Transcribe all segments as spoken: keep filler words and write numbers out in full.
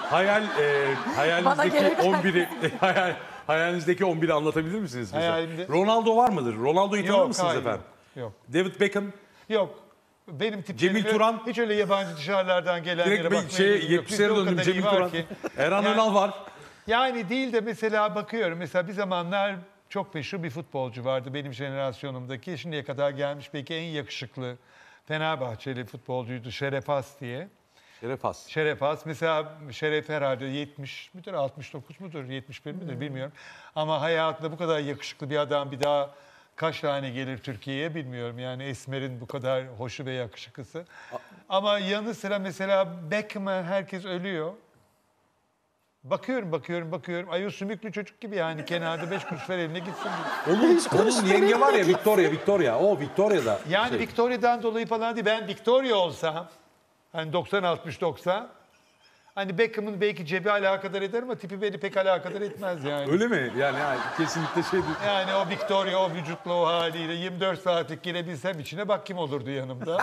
hayal e, hayalinizdeki on biri hayal, hayalinizdeki on biri anlatabilir misiniz bize? Hayalimde- Ronaldo var mıdır? Ronaldo'yu tanır Yok, mısınız hayır. efendim? Yok. David Beckham, Yok. Benim tiplerim Cemil öyle- Turan. hiç öyle yabancı dışarılardan gelenlere direkt bakmaya bir şey lüzum yok. yetmişlere Bizde o döndüm. kadar Cemil iyi var Turan, ki. Erhan Yani- Önal var. Yani değil de mesela bakıyorum. Mesela bir zamanlar çok meşhur bir futbolcu vardı benim jenerasyonumdaki. Şimdiye kadar gelmiş belki en yakışıklı Fenerbahçeli futbolcuydu Şeref As diye. Şeref Has. Şeref As. Mesela Şeref herhalde yetmiş müdür, altmış dokuz mudur, yetmiş bir midir bilmiyorum. Ama hayatında bu kadar yakışıklı bir adam bir daha kaç tane gelir Türkiye'ye bilmiyorum. Yani Esmer'in bu kadar hoşu ve yakışıklısı. Ama yanı sıra mesela Beckham'a herkes ölüyor. Bakıyorum, bakıyorum, bakıyorum. Ay o sümüklü çocuk gibi yani kenarda beş kuruş ver eline gitsin. Onun, onun yenge var ya Victoria, Victoria. O Victoria'da. Yani şey. Victoria'dan dolayı falan değil. Ben Victoria olsam, hani doksan altmış doksan, hani Beckham'ın belki cebi alakadar eder ama tipi beni pek alakadar etmez yani. Öyle mi? Yani, yani kesinlikle şey değil. Yani o Victoria, o vücutla, o haliyle yirmi dört saatlik girebilsem içine bak kim olurdu yanımda.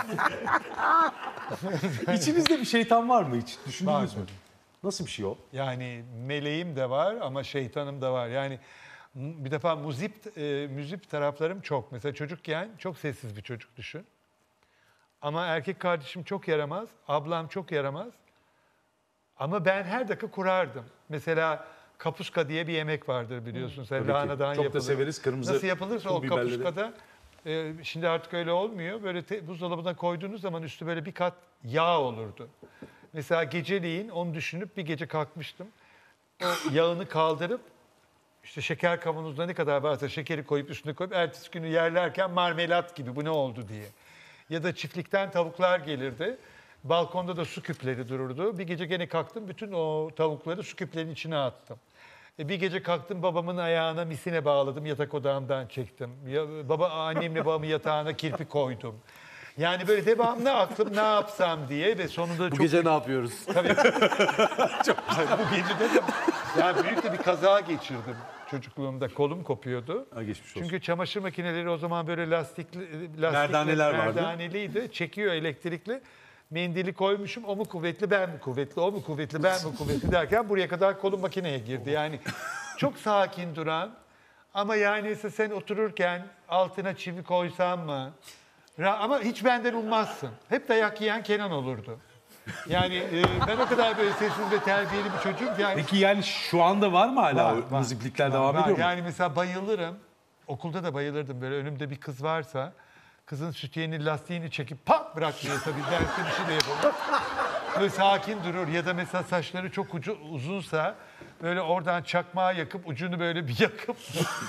İçinizde bir şeytan var mı hiç? Düşündünüz Var. mü? Nasıl bir şey o? Yani meleğim de var ama şeytanım da var. Yani m- bir defa muzip, e, müzip taraflarım çok. Mesela çocukken çok sessiz bir çocuk düşün. Ama erkek kardeşim çok yaramaz, ablam çok yaramaz. Ama ben her dakika kurardım. Mesela kapuska diye bir yemek vardır biliyorsun. Sen Tabii ki. lahanadan Çok da yapılır. severiz, kırmızı Nasıl yapılırsa o pul biberleri. kapuskada e, şimdi artık öyle olmuyor. Böyle te, buzdolabına koyduğunuz zaman üstü böyle bir kat yağ olurdu. Mesela geceliğin onu düşünüp bir gece kalkmıştım. O yağını kaldırıp işte şeker kavanozda ne kadar varsa şekeri koyup üstüne koyup ertesi günü yerlerken marmelat gibi bu ne oldu diye. Ya da çiftlikten tavuklar gelirdi. Balkonda da su küpleri dururdu. Bir gece gene kalktım bütün o tavukları su küplerinin içine attım. E bir gece kalktım babamın ayağına misine bağladım yatak odamdan çektim. Ya, baba annemle babamın yatağına kirpi koydum. Yani böyle devamlı aklım ne yapsam diye ve sonunda Bu çok... gece ne yapıyoruz? Tabii. Çok güzel. Bu gece de yani büyük de bir kaza geçirdim çocukluğumda. Kolum kopuyordu. Ha, geçmiş olsun. Çünkü çamaşır makineleri o zaman böyle lastikli, lastikli Merdaneler vardı. merdaneliydi. Çekiyor elektrikli. Mendili koymuşum. O mu kuvvetli, ben mi kuvvetli? O mu kuvvetli, ben mi kuvvetli derken buraya kadar kolum makineye girdi. Yani çok sakin duran ama yani ise sen otururken altına çivi koysan mı? Ra- Ama hiç benden ummazsın. Hep dayak yiyen Kenan olurdu. Yani e, ben o kadar böyle sessiz ve terbiyeli bir çocuğum ki yani. Peki yani şu anda var mı hala Var, o var, müziklikler var, devam var. ediyor mu? Yani mesela bayılırım. Okulda da bayılırdım böyle önümde bir kız varsa kızın sütyenin lastiğini çekip pat bırakmıyor tabii derste bir şey de yapamam. Böyle sakin durur ya da mesela saçları çok ucu, uzunsa böyle oradan çakmağı yakıp ucunu böyle bir yakıp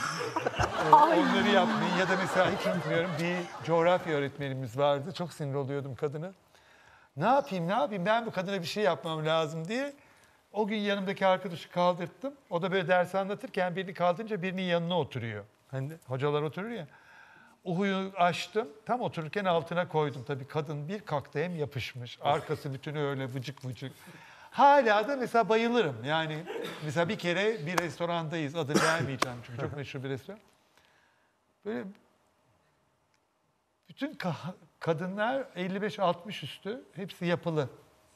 onları yapmayı ya da mesela hiç unutmuyorum bir coğrafya öğretmenimiz vardı. Çok sinir oluyordum kadına. Ne yapayım ne yapayım ben bu kadına bir şey yapmam lazım diye. O gün yanımdaki arkadaşı kaldırttım. O da böyle ders anlatırken birini kaldırınca birinin yanına oturuyor. Hani hocalar oturur ya. O huyu açtım. Tam otururken altına koydum. Tabii kadın bir kalktı hem yapışmış. Arkası bütünü öyle vıcık vıcık. Hala da mesela bayılırım. Yani mesela bir kere bir restorandayız. Adını vermeyeceğim çünkü çok meşhur bir restoran. Böyle bütün ka- kadınlar elli beş altmış üstü. Hepsi yapılı.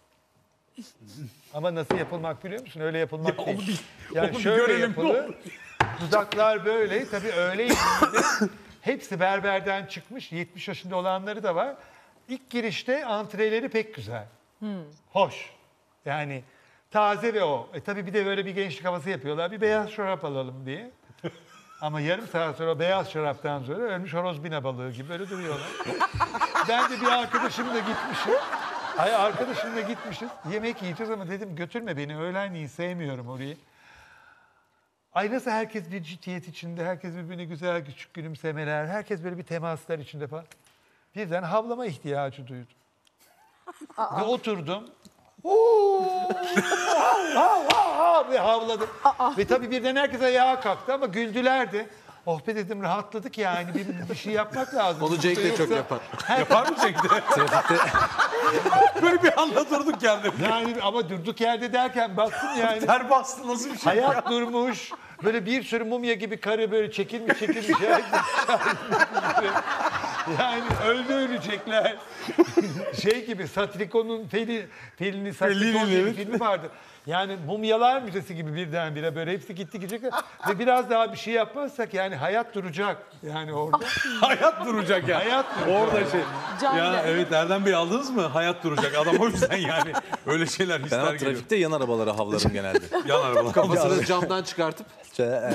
Ama nasıl yapılmak biliyor musun? Öyle yapılmak Ya değil. onu bir- yani onu bir şöyle görelim, ne yapılı. olur. Dudaklar böyle. Tabii öyle yapıldı. Hepsi berberden çıkmış. yetmiş yaşında olanları da var. İlk girişte antreleri pek güzel. Hoş. Yani taze ve o. E tabii bir de böyle bir gençlik havası yapıyorlar. Bir beyaz şarap alalım diye. Ama yarım saat sonra beyaz şaraptan sonra ölmüş horoz bina balığı gibi böyle duruyorlar. Ben de bir arkadaşımla gitmişim. Ay arkadaşımla gitmişiz. Yemek yiyeceğiz ama dedim götürme beni öğlenleyin sevmiyorum orayı. Ay nasıl herkes bir ciddiyet içinde, herkes birbirine güzel küçük gülümsemeler, herkes böyle bir temaslar içinde falan. Birden havlama ihtiyacı duydum. Ve oturdum. "Oo, hav, hav, hav" ve havladım. Ve tabii birden herkes ayağa kalktı ama güldüler de. Oh be dedim rahatladık yani bir, bir şey yapmak lazım. Onu Cenk de çok Yoksa- yapar. Yapar mı Cenk de? Trafikte Böyle bir anda durduk kendim. Yani ama durduk yerde derken baktım yani. Ter bastı nasıl bir şey? Hayat durmuş. Böyle bir sürü mumya gibi karı böyle çekilmiş çekilmiş. Yani öldü ölecekler. Şey gibi Satrikon'un Feli, Feli'nin Satrikon diye bir filmi vardı. Yani mumyalar müzesi gibi birdenbire böyle hepsi gitti gidecek. Ve biraz daha bir şey yapmazsak yani hayat duracak. Yani orada. Hayat duracak ya. Hayat duracak. Orada şey. Can Ya bile. evet Erdem Bey aldınız mı? Hayat duracak. Adam o yüzden yani öyle şeyler Ben hisler ama geliyor. trafikte yan arabalara havlarım genelde. Yan arabalar. Kafasını camdan çıkartıp diye.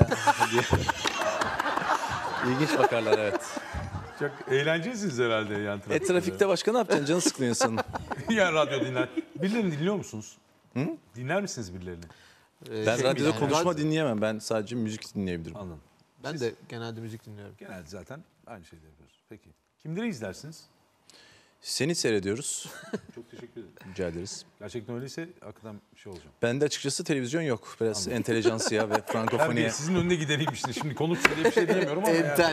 İlginç bakarlar evet. Çok eğlencelisiniz herhalde yan E trafikte. trafikte başka ne yapacaksın? Canı sıkılıyor insanın. Yani radyo dinler. Birilerini dinliyor musunuz? Hı? Dinler misiniz birilerini? e, Ben şey radyoda yani, konuşma radyo- dinleyemem. Ben sadece müzik dinleyebilirim. Anladım. Ben de genelde müzik dinliyorum. Genelde zaten aynı şeyleri yapıyoruz. Peki. Kimleri izlersiniz? Seni seyrediyoruz. Çok teşekkür ederim. Rica ederiz. Gerçekten öyleyse hakikaten bir şey olacağım. Bende açıkçası televizyon yok. Biraz entelejansiya ve Her frankofoniye. biri sizin önüne gidereyim işte. Şimdi konuşsun diye bir şey diyemiyorum ama yani. Entel.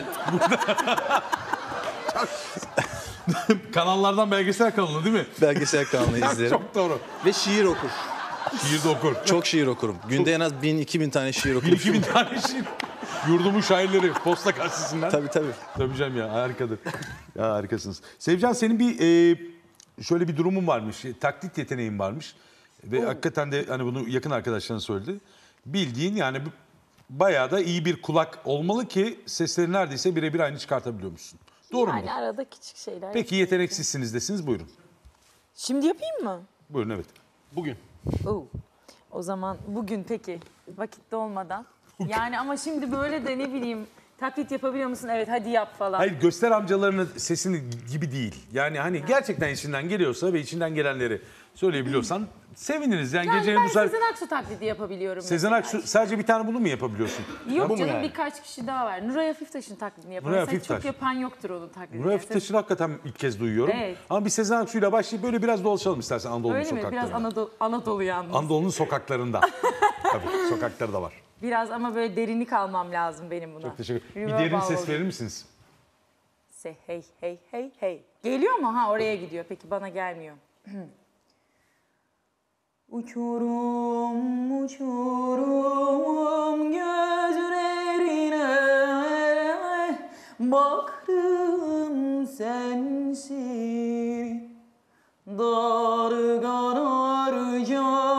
Kanallardan belgesel kanalı değil mi? Belgesel kanalını izlerim. Çok doğru. Ve şiir okur. Şiir de okur. Çok şiir okurum. Günde en az bin, iki bin tane şiir Bir okurum. iki bin tane şiir. Yurdumun şairleri posta karşısından. Tabii tabii. Tabii canım ya harikadır. Ya harikasınız. Sevcan senin bir e, şöyle bir durumun varmış. e, Taklit yeteneğin varmış. Ve hakikaten de hani bunu yakın arkadaşların söyledi. Bildiğin yani bu- bayağı da iyi bir kulak olmalı ki sesleri neredeyse birebir aynı çıkartabiliyormuşsun. Doğru mu? Yani arada küçük şeyler. Peki yeteneksizsiniz desiniz buyurun. Şimdi yapayım mı? Buyurun evet. Bugün. Oo. O zaman bugün peki vakitte olmadan. Yani ama şimdi böyle de ne bileyim taklit yapabiliyor musun? Evet hadi yap falan. Hayır göster amcalarının sesini gibi değil. Yani hani gerçekten içinden geliyorsa ve içinden gelenleri söyleyebiliyorsan seviniriz. Yani, Yani gecenin ben bu saat... Sezen Aksu taklidi yapabiliyorum. Sezen mesela. Aksu sadece bir tane bunu mu yapabiliyorsun? Yok Bu mu canım yani? birkaç kişi daha var. Nuray Hafiftaş'ın taklidini Nuray yapıyorum. Sen Hafiftaş. çok yapan yoktur onun taklidini. Nuray Yani Hafiftaş'ı hakikaten ilk kez duyuyorum. Evet. Ama bir Sezen Aksu'yla başlayıp böyle biraz dolaşalım istersen Anadolu'nun Öyle mi? Biraz sokaklarında. Anadolu, Anadolu yalnız. Anadolu'nun sokaklarında. Tabii sokakları da var. Biraz ama böyle derinlik almam lazım benim buna. Çok teşekkür ederim. Bir Reverb derin ses alalım. verir misiniz? Se hey hey hey hey. Geliyor mu? Ha oraya gidiyor. Peki bana gelmiyor. Uçurum uçurum gözlerine baktım sensin darganarca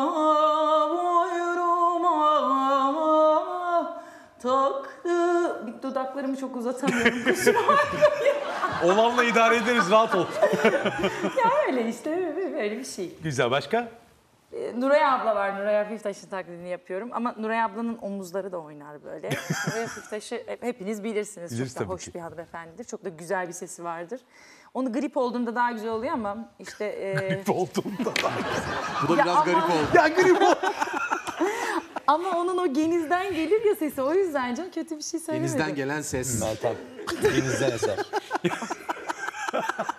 boynuma taktı. Bir dudaklarımı çok uzatamıyorum. Kusura Olanla idare ederiz rahat ol. ya öyle işte böyle bir şey. Güzel başka? Ee, Nuray abla var. Nuray Hafiftaş'ın taklidini yapıyorum. Ama Nuray ablanın omuzları da oynar böyle. Nuray Hafiftaş'ı hep- hepiniz bilirsiniz. Biliriz Çok da tabii hoş ki. bir hanımefendidir. Çok da güzel bir sesi vardır. Onu grip olduğumda daha güzel oluyor ama işte... e, Olduğumda da. Bu da Ya biraz ama- garip oldu. Ya grip ol. ama onun o genizden gelir ya sesi. O yüzden canım kötü bir şey söylemedim. Denizden gelen ses. Denizden eser.